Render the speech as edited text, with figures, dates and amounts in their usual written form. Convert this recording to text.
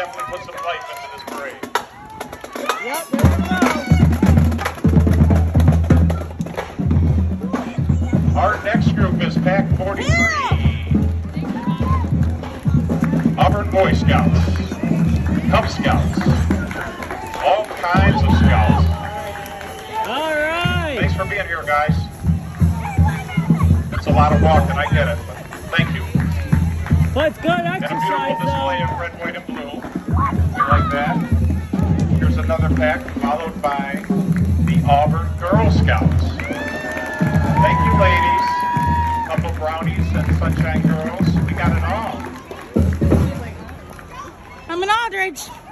definitely put some life into this parade. Yep, there we go. Our next group is Pack 43. Auburn Boy Scouts, Cub Scouts, all kinds of scouts. All right. Thanks for being here, guys. It's a lot of walking, I get it, but thank you. Well, it's good And a beautiful exercise, display though. of red, white, and blue. We like that. Here's another pack, followed by the Auburn Girl Scouts. Thank you, ladies. A couple brownies and Sunshine Girls. We got it all. I'm in Aldridge.